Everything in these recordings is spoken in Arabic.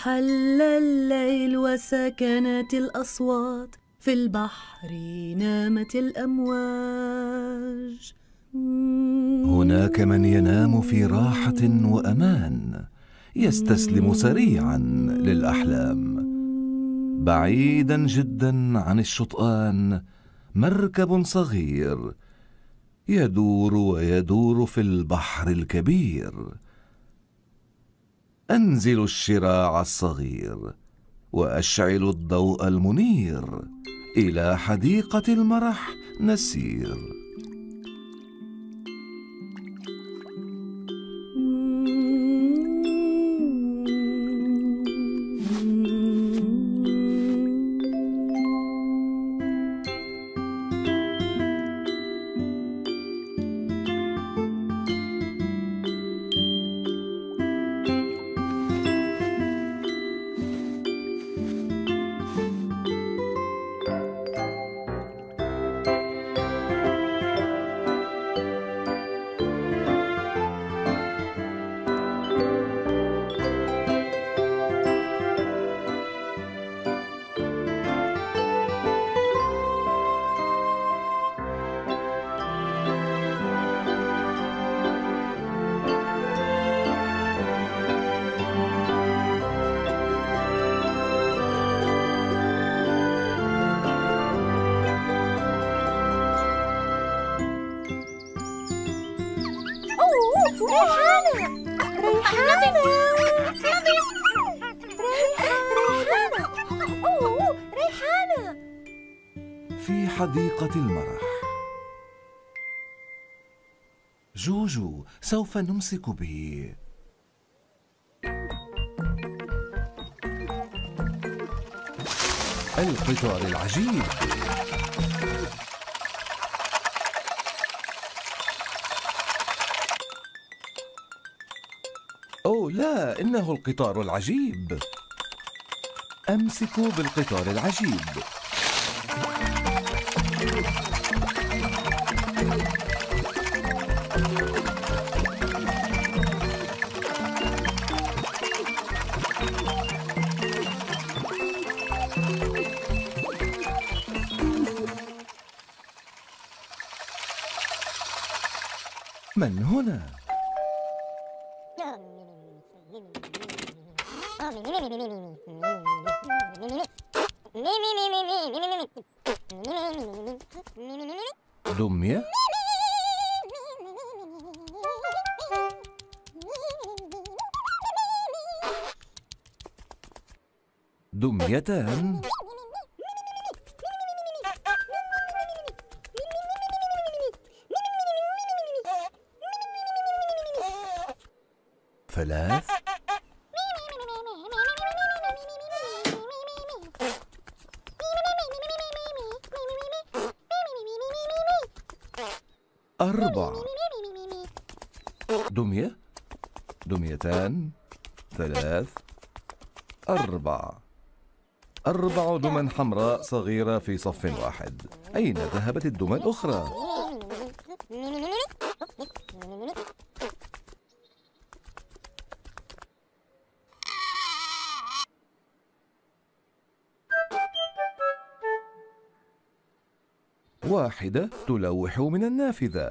حل الليل وسكنت الأصوات، في البحر نامت الأمواج. هناك من ينام في راحة وأمان، يستسلم سريعا للأحلام. بعيدا جدا عن الشطآن مركب صغير يدور ويدور في البحر الكبير. أنزل الشراع الصغير وأشعل الضوء المنير، إلى حديقة المرح نسير. في حديقة المرح. جوجو، سوف نمسك به. القطار العجيب. أوه لا، إنه القطار العجيب. أمسك بالقطار العجيب. من هنا؟ دمية؟ دميتان؟ ثلاث؟ أربع. دمية، دميتان، ثلاث، أربع. 4 دمى حمراء صغيرة في صف واحد. أين ذهبت الدمى الأخرى؟ واحدة تلوح من النافذة.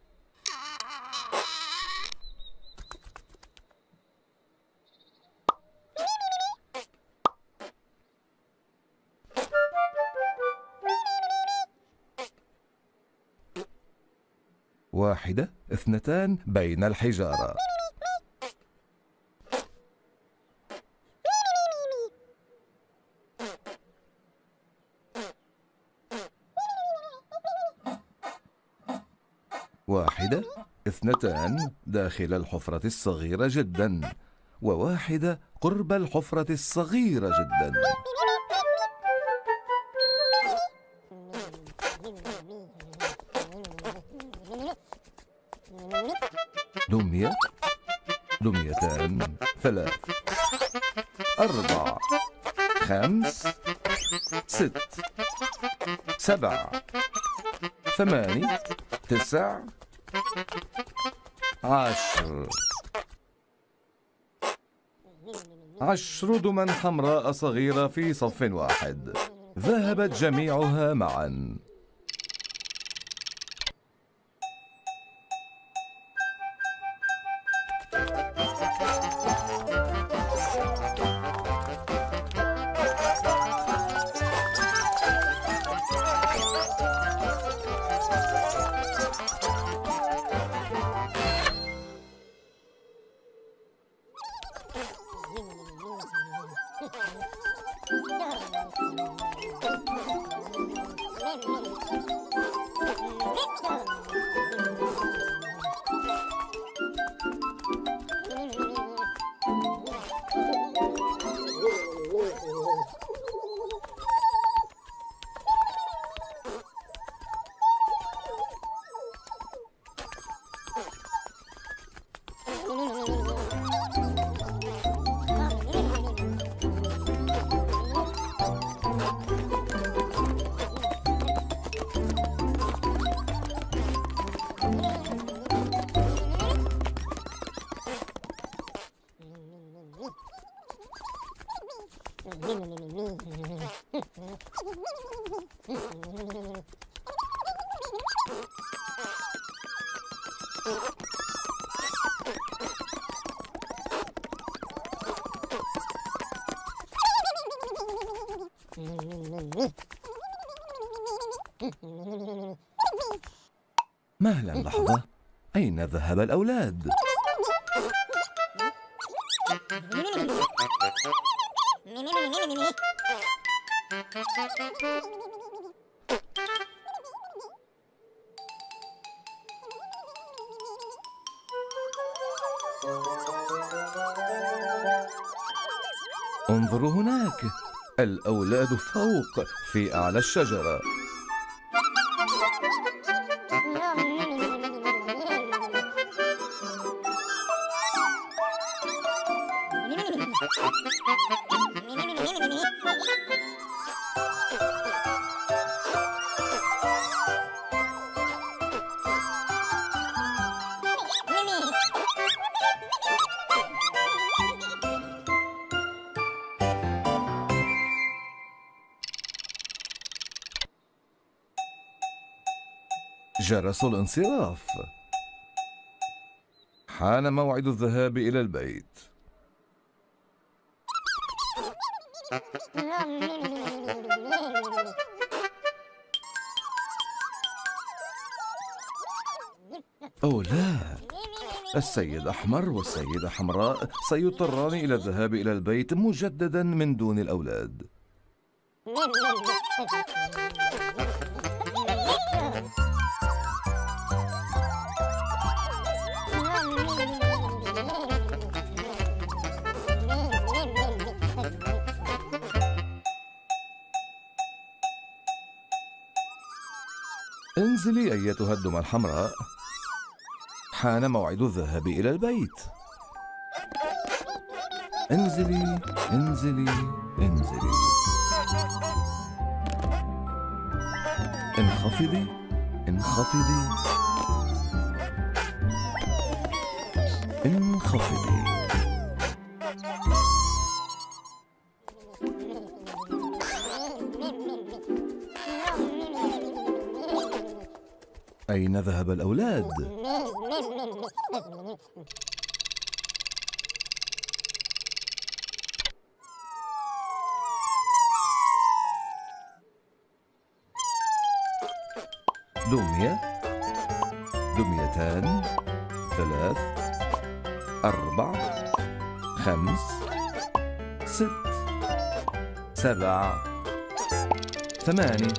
واحدة، اثنتان بين الحجارة. واحدة، اثنتان داخل الحفرة الصغيرة جدا، وواحدة قرب الحفرة الصغيرة جدا. دمية، دميتان، ثلاث، 4، 5، 6، 7، 8، 9، 10. 10 دمى حمراء صغيرة في صف واحد. ذهبت جميعها معا. مهلا لحظة، أين ذهب الأولاد؟ انظروا هناك، الأولاد فوق في أعلى الشجرة. جرس الانصراف. حان موعد الذهاب إلى البيت. أو لا، السيد أحمر والسيدة حمراء سيضطران إلى الذهاب إلى البيت مجددا من دون الأولاد. انزلي أيتها الدمى الحمراء، حان موعد الذهاب إلى البيت. انزلي انزلي انزلي. انخفضي انخفضي انخفضي. أين ذهب الأولاد؟ دمية، دميتان، 3، 4، 5، 6، 7، 8.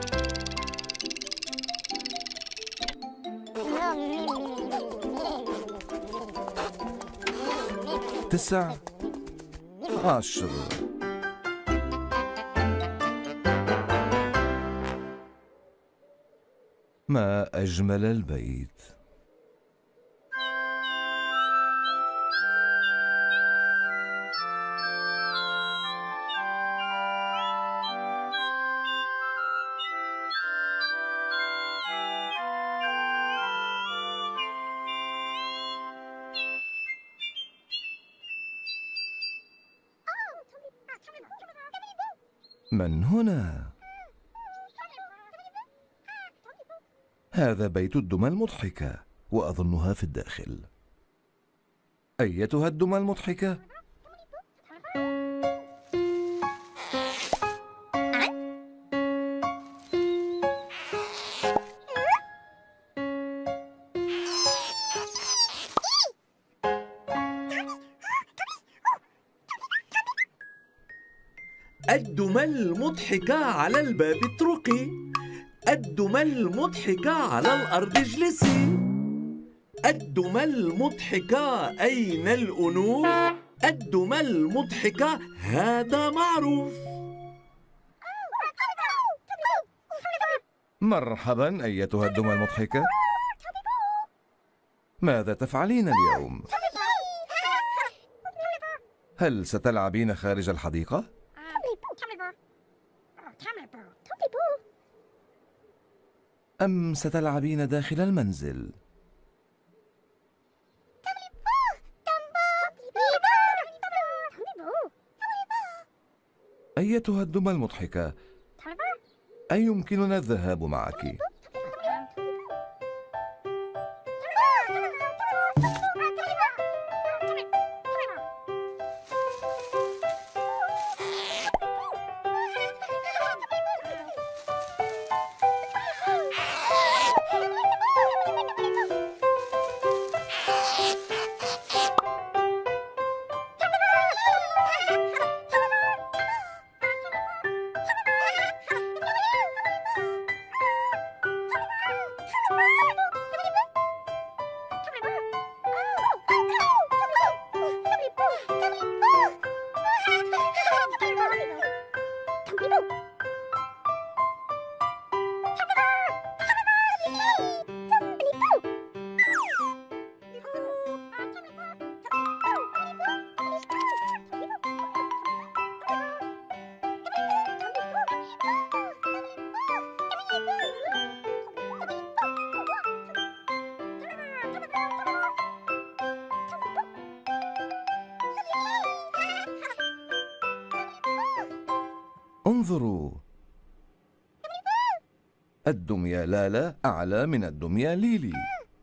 تسع، 10. ما أجمل البيت. من هنا؟ هذا بيت الدمى المضحكة، وأظنها في الداخل. أيتها الدمى المضحكة؟ الدمى المضحكة على الباب اطرقي، الدمى المضحكة على الأرض اجلسي، الدمى المضحكة أين الأنوف؟ الدمى المضحكة هذا معروف. مرحبا أيتها الدمى المضحكة، ماذا تفعلين اليوم؟ هل ستلعبين خارج الحديقة؟ أم ستلعبين داخل المنزل؟ أيتها الدمى المضحكة، أيمكننا الذهاب معك؟ انظروا، الدمية لالا أعلى من الدمية ليلي.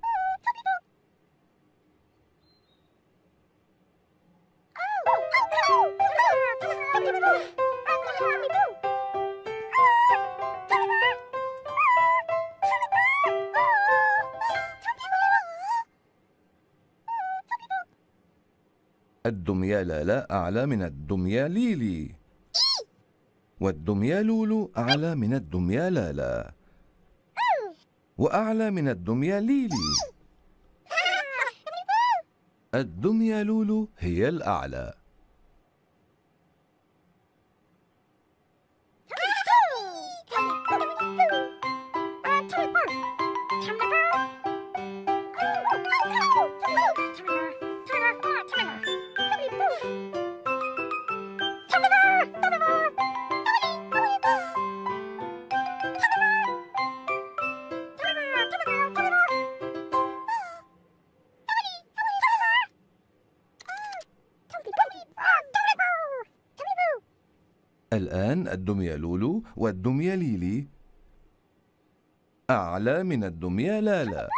الدمية لالا أعلى من الدمية ليلي، والدمية لولو أعلى من الدمية لالا، وأعلى من الدمية ليلي. الدمية لولو هي الأعلى. الآن الدمية لولو والدمية ليلي أعلى من الدمية لالا.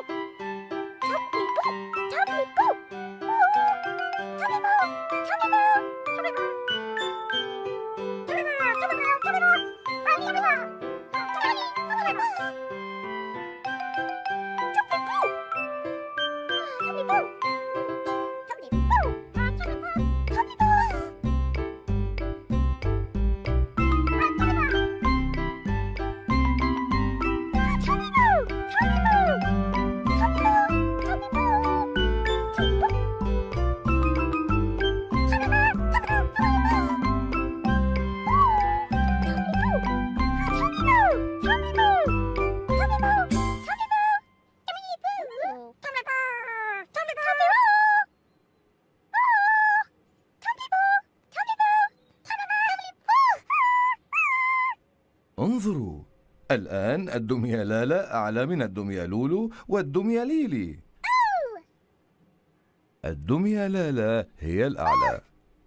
Tommy Boo! انظروا، الآن الدمية لالا أعلى من الدمية لولو والدمية ليلي. الدمية لالا هي الأعلى.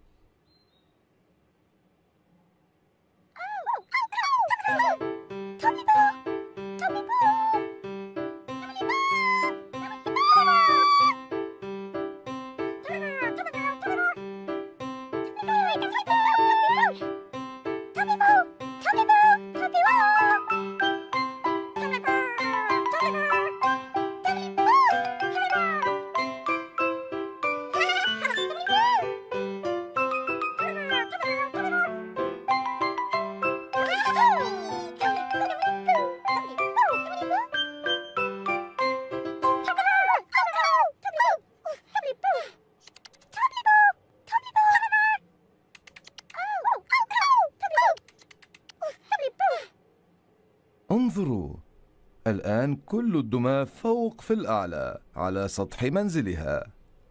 انظروا، الآن كل الدمى فوق في الأعلى على سطح منزلها.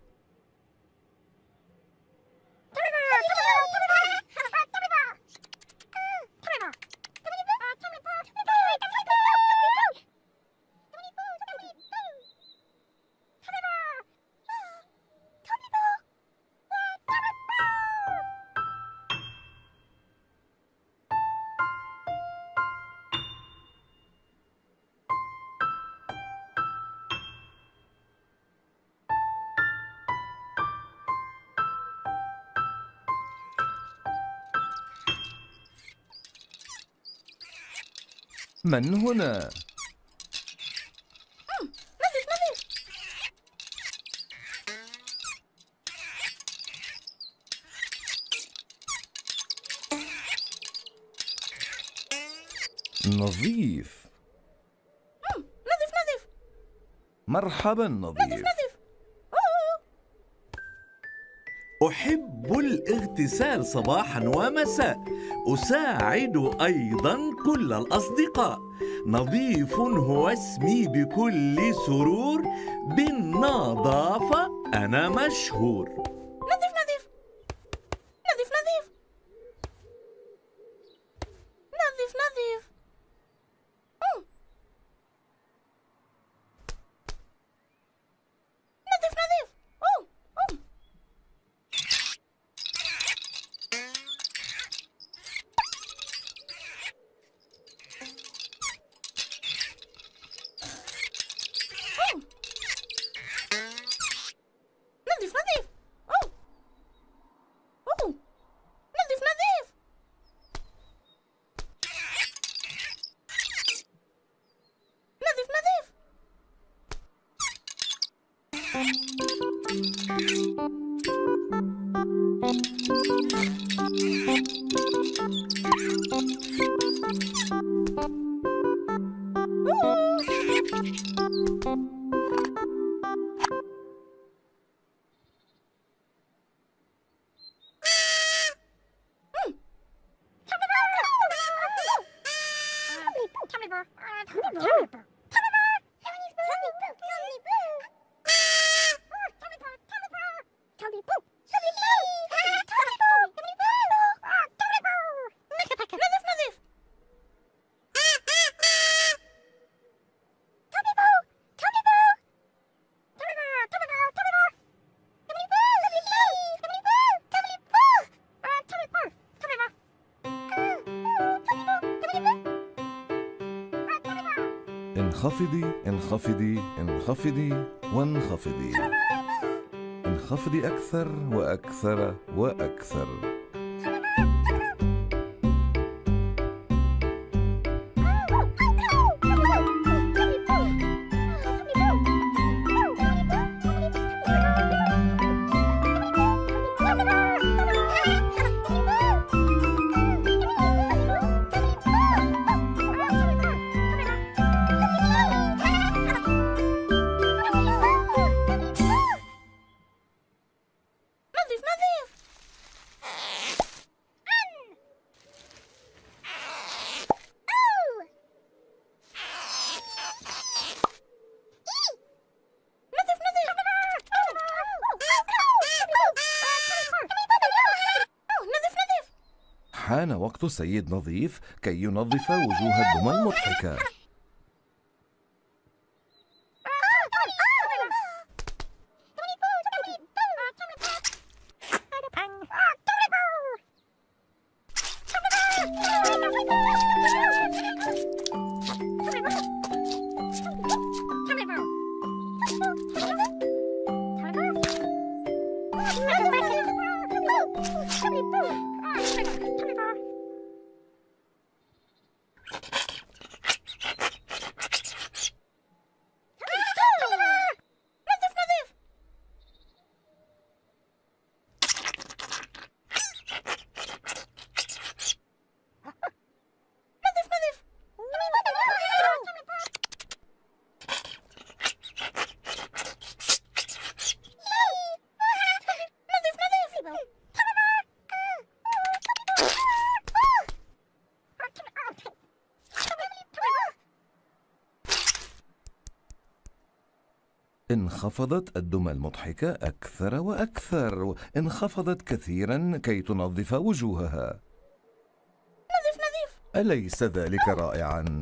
من هنا؟ نظيف. نظيف. مرحبا نظيف. أحب الاغتسال صباحا ومساء، أساعد أيضا كل الأصدقاء. نظيف هو اسمي بكل سرور، بالنظافة أنا مشهور. نظيف. انخفضي انخفضي انخفضي وانخفضي. انخفضي أكثر وأكثر وأكثر. حان وقت السيد نظيف كي ينظف وجوه الدمى المضحكة. انخفضت الدمى المضحكة أكثر وأكثر، انخفضت كثيرا كي تنظف وجوهها. نظيف. أليس ذلك رائعا؟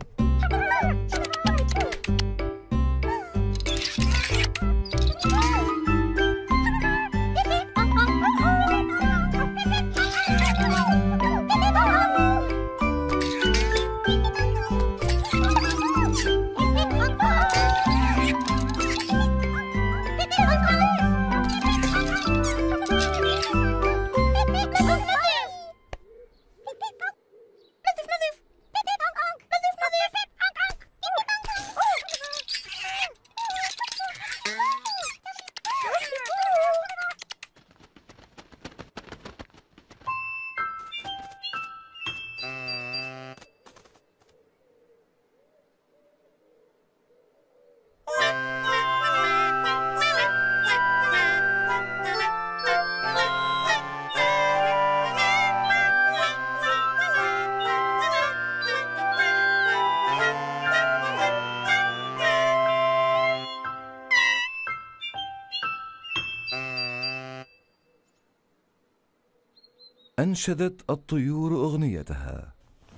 أنشدت الطيور أغنيتها.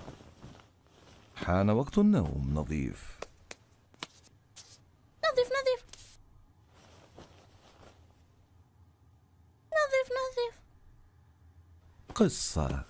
حان وقت النوم نظيف. نظيف. قصة.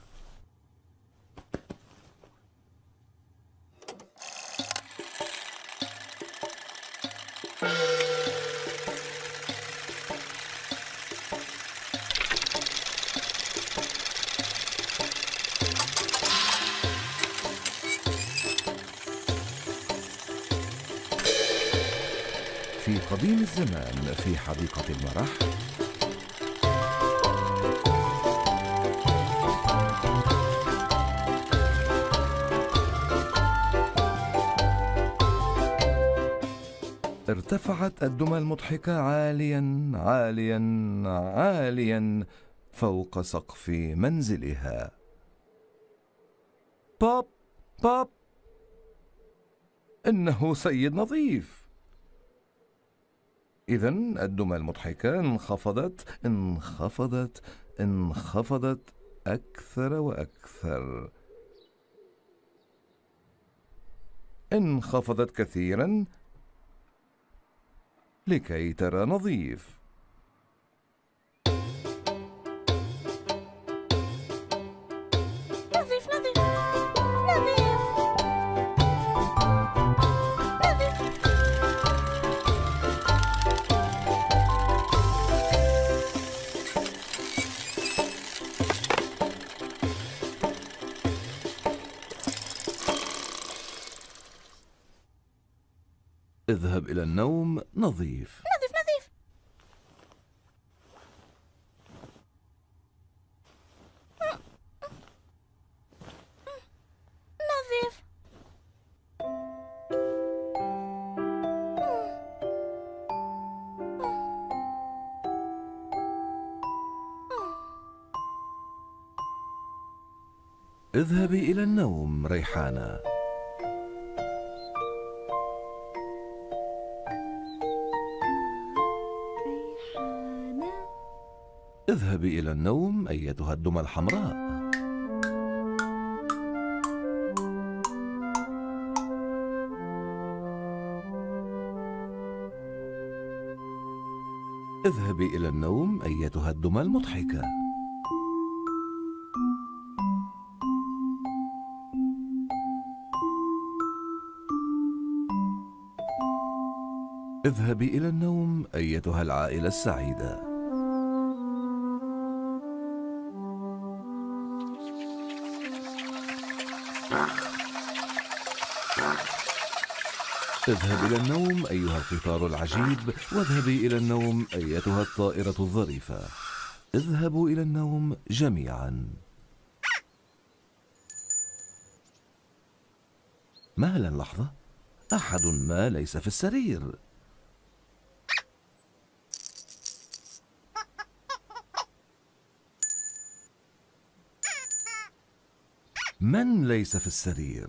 في قديم الزمان في حديقة المرح ارتفعت الدمى المضحكة عاليا عاليا عاليا فوق سقف منزلها. باب باب، إنه سيد نظيف. إذن الدمى المضحكة انخفضت أكثر وأكثر، انخفضت كثيرا لكي ترى نظيف. اذهب إلى النوم نظيف. اذهبي إلى النوم ريحانة. اذهبي إلى النوم أيتها الدمى الحمراء. اذهبي إلى النوم أيتها الدمى المضحكة. اذهبي إلى النوم أيتها العائلة السعيدة. اذهب إلى النوم أيها القطار العجيب، واذهبي إلى النوم أيتها الطائرة الظريفة. اذهبوا إلى النوم جميعا. مهلا لحظة، أحد ما ليس في السرير. من ليس في السرير؟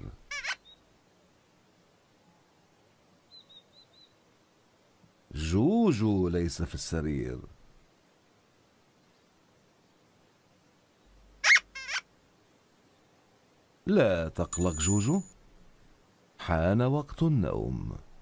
جوجو ليس في السرير. لا تقلق جوجو، حان وقت النوم.